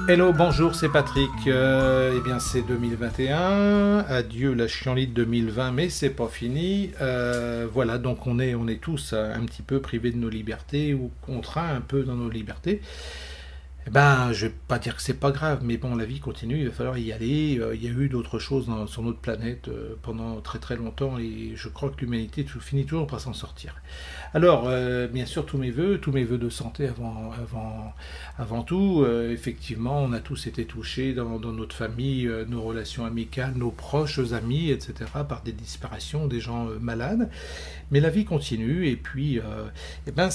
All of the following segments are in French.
Hello, bonjour, c'est Patrick. Eh bien, c'est 2021. Adieu la chienlit 2020, mais c'est pas fini. Voilà, donc on est tous un petit peu privés de nos libertés ou contraints un peu dans nos libertés. Eh ben, je vais pas dire que c'est pas grave, mais bon, la vie continue, il va falloir y aller. Il y a eu d'autres choses sur notre planète pendant très très longtemps et je crois que l'humanité finit toujours par s'en sortir. Alors, bien sûr, tous mes vœux de santé avant tout. Effectivement, on a tous été touchés dans notre famille, nos relations amicales, nos proches amis, etc., par des disparitions, des gens malades. Mais la vie continue et puis, eh ben,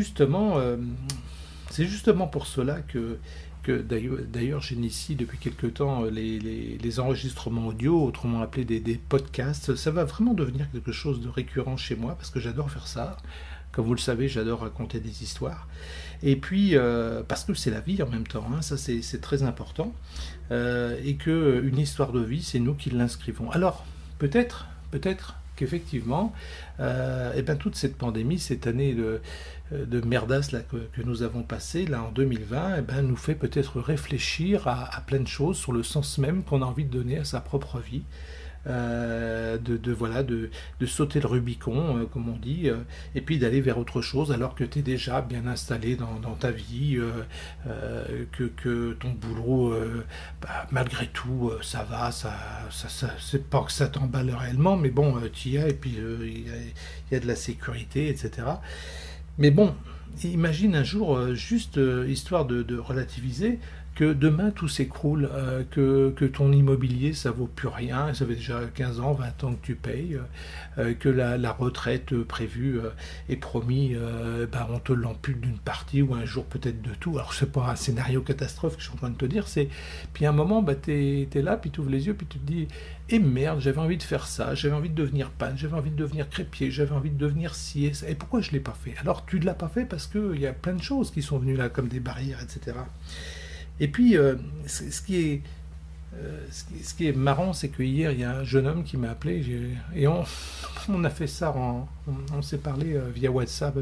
c'est justement pour cela que d'ailleurs j'initie depuis quelque temps les enregistrements audio, autrement appelés des podcasts. Ça va vraiment devenir quelque chose de récurrent chez moi parce que j'adore faire ça. Comme vous le savez, j'adore raconter des histoires. Et puis, parce que c'est la vie en même temps, hein, ça c'est très important. Et qu'une histoire de vie, c'est nous qui l'inscrivons. Alors, peut-être qu'effectivement, eh ben, toute cette pandémie, cette année de merdasse là, que nous avons passée là, en 2020, eh ben, nous fait peut-être réfléchir à plein de choses sur le sens même qu'on a envie de donner à sa propre vie. Voilà, de sauter le Rubicon, comme on dit, et puis d'aller vers autre chose alors que tu es déjà bien installé dans ta vie, que ton boulot, malgré tout, ça va, c'est pas que ça t'emballe réellement, mais bon, tu y as, et puis il y a de la sécurité, etc. Mais bon, imagine un jour, juste histoire de relativiser, que demain tout s'écroule, que ton immobilier ça vaut plus rien, ça fait déjà 15 ans, 20 ans que tu payes, que la retraite prévue est promis, bah, on te l'ampute d'une partie ou un jour peut-être de tout. Alors c'est pas un scénario catastrophe que je suis en train de te dire, c'est puis à un moment bah, t'es là, puis tu ouvres les yeux, puis tu te dis et merde, j'avais envie de faire ça, j'avais envie de devenir panne, j'avais envie de devenir crépier, j'avais envie de devenir ci et ça, et pourquoi je l'ai pas fait? Alors tu ne l'as pas fait parce qu'il y a plein de choses qui sont venues là comme des barrières, etc. Et puis, ce qui est marrant, c'est que hier, il y a un jeune homme qui m'a appelé et on a fait ça, on s'est parlé via WhatsApp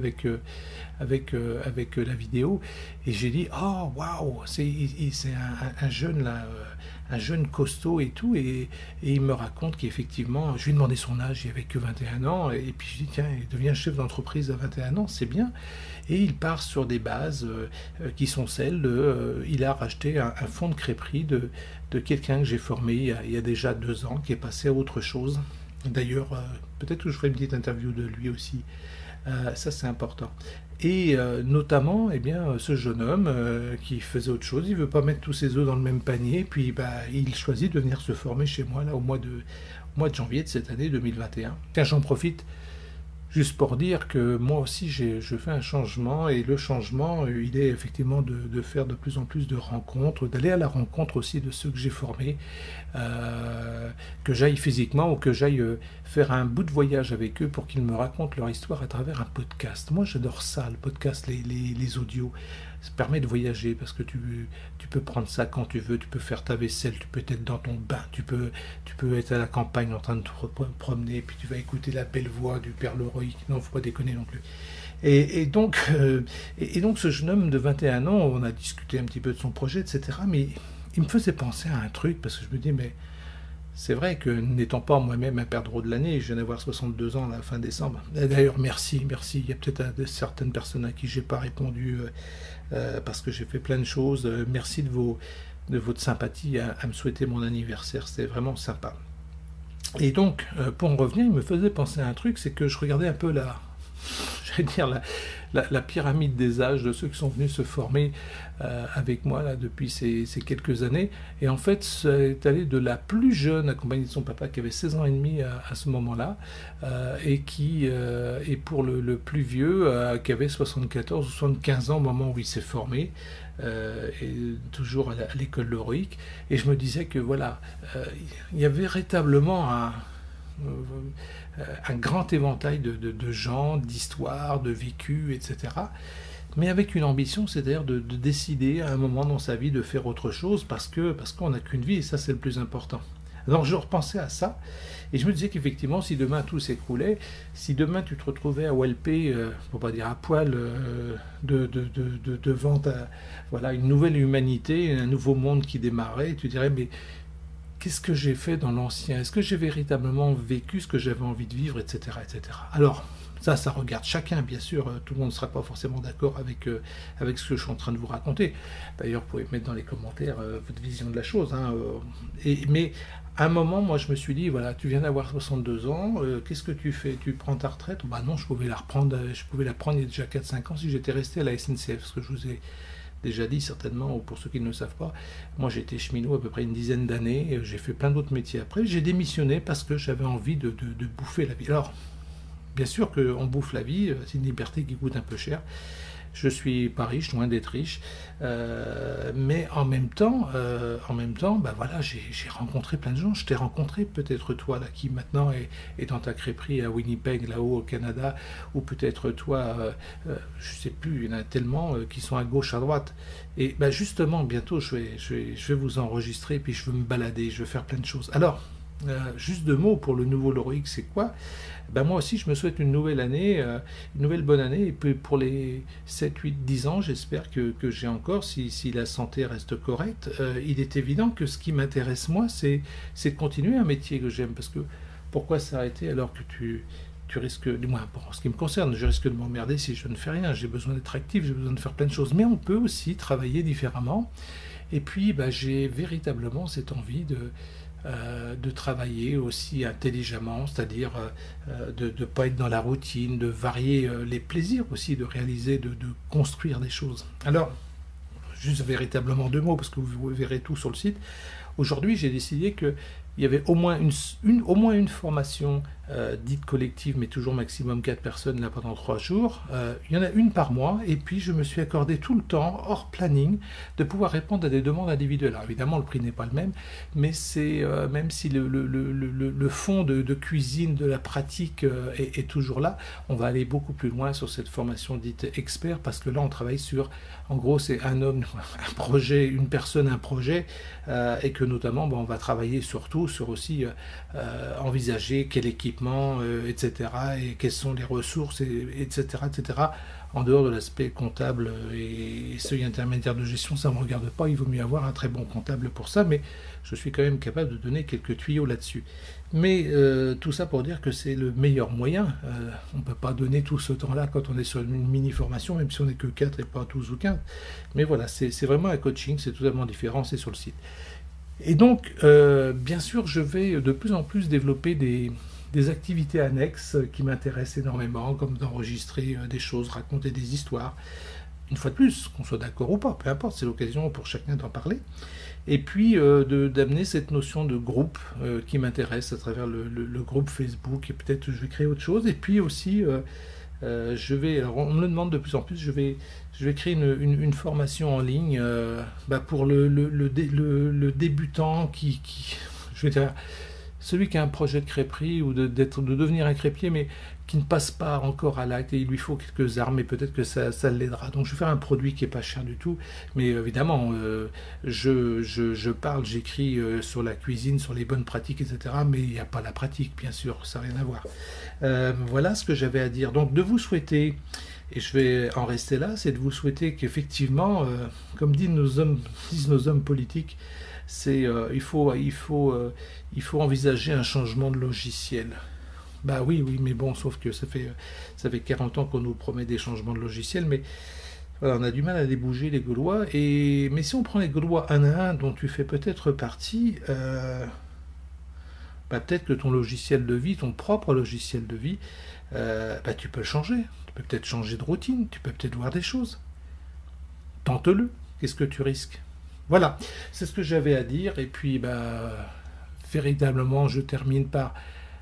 avec la vidéo et j'ai dit, oh waouh, c'est un jeune là, un jeune costaud et tout et il me raconte qu'effectivement, je lui ai demandé son âge, il avait que 21 ans et puis je dis, tiens, il devient chef d'entreprise à 21 ans, c'est bien. Et il part sur des bases qui sont celles de... il a racheté un fonds de crêperie de quelqu'un que j'ai formé il y a déjà 2 ans, qui est passé à autre chose. D'ailleurs, peut-être que je ferai une petite interview de lui aussi. Ça, c'est important. Et notamment, eh bien, ce jeune homme qui faisait autre chose, il ne veut pas mettre tous ses œufs dans le même panier, puis bah, il choisit de venir se former chez moi là, au mois de janvier de cette année 2021. Tiens, j'en profite juste pour dire que moi aussi je fais un changement et le changement il est effectivement de faire de plus en plus de rencontres, d'aller à la rencontre aussi de ceux que j'ai formés, que j'aille physiquement ou que j'aille faire un bout de voyage avec eux pour qu'ils me racontent leur histoire à travers un podcast. Moi j'adore ça, le podcast, les audios. Ça permet de voyager parce que tu peux prendre ça quand tu veux, tu peux faire ta vaisselle, tu peux être dans ton bain, tu peux être à la campagne en train de te promener, puis tu vas écouter la belle voix du père Leroy, non, faut pas déconner non plus. Et donc ce jeune homme de 21 ans, on a discuté un petit peu de son projet, etc. Mais il me faisait penser à un truc, parce que je me dis, mais c'est vrai que n'étant pas moi-même un perdreau de l'année, je viens d'avoir 62 ans à la fin décembre. D'ailleurs, merci. Il y a peut-être certaines personnes à qui j'ai pas répondu parce que j'ai fait plein de choses. Merci de votre sympathie à me souhaiter mon anniversaire. C'était vraiment sympa. Et donc, pour en revenir, il me faisait penser à un truc, c'est que je regardais un peu j'allais dire la pyramide des âges de ceux qui sont venus se former avec moi là, depuis ces quelques années. Et en fait, c'est allé de la plus jeune, accompagnée de son papa, qui avait 16 ans et demi à ce moment-là, et pour le plus vieux, qui avait 74 ou 75 ans au moment où il s'est formé, et toujours à l'école Loric. Et je me disais que voilà, il y avait véritablement un grand éventail de gens, d'histoires, de vécus, etc. Mais avec une ambition, c'est-à-dire de décider à un moment dans sa vie de faire autre chose parce qu'on n'a qu'une vie et ça c'est le plus important. Donc je repensais à ça, et je me disais qu'effectivement, si demain tout s'écroulait, si demain tu te retrouvais à Walpé, pour pas dire à poil, devant voilà, une nouvelle humanité, un nouveau monde qui démarrait, tu dirais, mais qu'est-ce que j'ai fait dans l'ancien? Est-ce que j'ai véritablement vécu ce que j'avais envie de vivre, etc., etc. Alors, ça regarde chacun, bien sûr. Tout le monde ne sera pas forcément d'accord avec ce que je suis en train de vous raconter. D'ailleurs, vous pouvez mettre dans les commentaires votre vision de la chose. Hein, mais à un moment, moi, je me suis dit, voilà, tu viens d'avoir 62 ans, qu'est-ce que tu fais? Tu prends ta retraite? Bah non, je pouvais la prendre il y a déjà 4-5 ans si j'étais resté à la SNCF, ce que je vous ai déjà dit certainement, ou pour ceux qui ne le savent pas. Moi, j'ai été cheminot à peu près une dizaine d'années, j'ai fait plein d'autres métiers après. J'ai démissionné parce que j'avais envie de bouffer la vie. Alors, bien sûr qu'on bouffe la vie, c'est une liberté qui coûte un peu cher. Je suis pas riche, loin d'être riche, mais en même temps, bah voilà, j'ai rencontré plein de gens. Je t'ai rencontré, peut-être toi là, qui maintenant est dans ta crêperie à Winnipeg, là-haut au Canada, ou peut-être toi, je sais plus, il y en a tellement qui sont à gauche, à droite. Et bah justement, bientôt, je vais vous enregistrer, puis je veux me balader, je veux faire plein de choses. Alors, juste deux mots pour le nouveau Loroix, c'est quoi? Ben moi aussi, je me souhaite une nouvelle année, une nouvelle bonne année, et puis pour les 7, 8, 10 ans, j'espère que j'ai encore, si la santé reste correcte. Il est évident que ce qui m'intéresse, moi, c'est de continuer un métier que j'aime, parce que pourquoi s'arrêter alors que tu risques, du moins pour ce qui me concerne, je risque de m'emmerder si je ne fais rien, j'ai besoin d'être actif, j'ai besoin de faire plein de choses, mais on peut aussi travailler différemment, et puis ben, j'ai véritablement cette envie de travailler aussi intelligemment, c'est-à-dire de ne pas être dans la routine, de varier les plaisirs aussi, de réaliser, de construire des choses. Alors, juste véritablement deux mots, parce que vous verrez tout sur le site. Aujourd'hui, j'ai décidé qu'il y avait au moins une formation dite collective, mais toujours maximum 4 personnes là pendant 3 jours. Il y en a une par mois, et puis je me suis accordé tout le temps, hors planning, de pouvoir répondre à des demandes individuelles. Alors évidemment, le prix n'est pas le même, mais c'est même si le fond de cuisine, de la pratique est toujours là, on va aller beaucoup plus loin sur cette formation dite expert, parce que là, on travaille sur, en gros, c'est un homme, un projet, une personne, un projet, et que notamment, on va travailler surtout sur aussi envisager quel équipement, etc., et quelles sont les ressources, etc., etc., en dehors de l'aspect comptable et seuil intermédiaire de gestion, ça ne me regarde pas, il vaut mieux avoir un très bon comptable pour ça, mais je suis quand même capable de donner quelques tuyaux là-dessus. Mais tout ça pour dire que c'est le meilleur moyen. On ne peut pas donner tout ce temps-là quand on est sur une mini-formation, même si on n'est que 4 et pas 12 ou 15. Mais voilà, c'est vraiment un coaching, c'est totalement différent, c'est sur le site. Et donc, bien sûr, je vais de plus en plus développer des activités annexes qui m'intéressent énormément, comme d'enregistrer des choses, raconter des histoires. Une fois de plus, qu'on soit d'accord ou pas, peu importe, c'est l'occasion pour chacun d'en parler. Et puis d'amener cette notion de groupe qui m'intéresse à travers le groupe Facebook, et peut-être je vais créer autre chose. Et puis aussi, alors on me le demande de plus en plus, je vais créer une formation en ligne pour le débutant je vais dire, celui qui a un projet de crêperie ou de devenir un crêpier, mais qui ne passe pas encore à l'acte, et il lui faut quelques armes, et peut-être que ça l'aidera. Donc je vais faire un produit qui n'est pas cher du tout, mais évidemment, je parle, j'écris sur la cuisine, sur les bonnes pratiques, etc., mais il n'y a pas la pratique, bien sûr, ça n'a rien à voir. Voilà ce que j'avais à dire. Donc de vous souhaiter, et je vais en rester là, c'est de vous souhaiter qu'effectivement, comme disent nos hommes politiques, il faut envisager un changement de logiciel. Bah oui, mais bon, sauf que ça fait 40 ans qu'on nous promet des changements de logiciel, mais voilà, on a du mal à les bouger, les Gaulois. Mais si on prend les Gaulois un à un, dont tu fais peut-être partie, peut-être que ton logiciel de vie, ton propre logiciel de vie, tu peux le changer. Tu peux peut-être changer de routine, tu peux peut-être voir des choses. Tente-le. Qu'est-ce que tu risques? Voilà, c'est ce que j'avais à dire. Et puis, véritablement, je termine par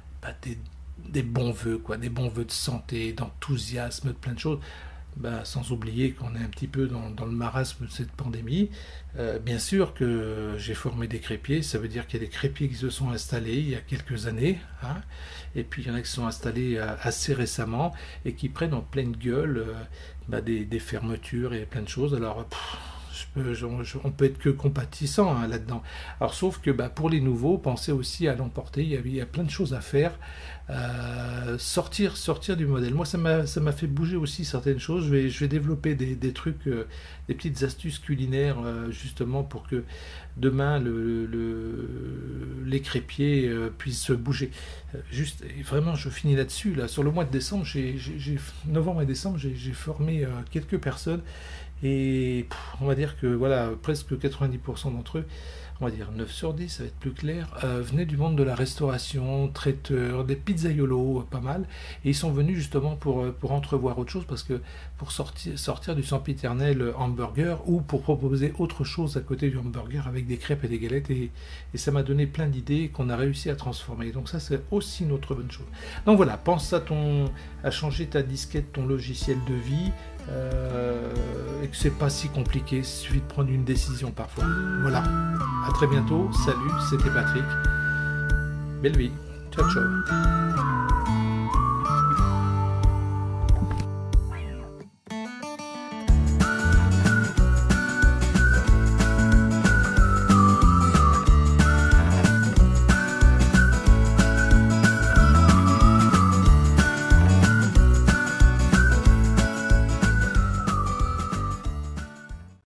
des bons vœux, des bons vœux de santé, d'enthousiasme, de plein de choses. Sans oublier qu'on est un petit peu dans le marasme de cette pandémie. Bien sûr que j'ai formé des crêpiers, ça veut dire qu'il y a des crêpiers qui se sont installés il y a quelques années, hein, et puis il y en a qui se sont installés assez récemment et qui prennent en pleine gueule des fermetures et plein de choses. Alors, on peut être que compatissant hein, là-dedans. Alors sauf que pour les nouveaux, pensez aussi à l'emporter, il y a plein de choses à faire. Sortir du modèle. Moi, ça m'a fait bouger aussi certaines choses. Je vais développer des trucs, des petites astuces culinaires, justement pour que demain les crépiers puissent se bouger. Juste, vraiment, je finis là-dessus. Là, sur le mois de décembre, novembre et décembre, j'ai formé quelques personnes et on va dire que voilà, presque 90% d'entre eux, on va dire 9 sur 10, ça va être plus clair, venaient du monde de la restauration, traiteurs, des pizzaiolos, pas mal, et ils sont venus justement pour entrevoir autre chose, parce que pour sortir du sempiternel hamburger, ou pour proposer autre chose à côté du hamburger avec des crêpes et des galettes, et ça m'a donné plein d'idées qu'on a réussi à transformer. Donc ça, c'est aussi une autre bonne chose. Donc voilà, pense à changer ta disquette, ton logiciel de vie, et que c'est pas si compliqué, il suffit de prendre une décision parfois. Voilà, à très bientôt, salut, c'était Patrick, belle vie, ciao ciao.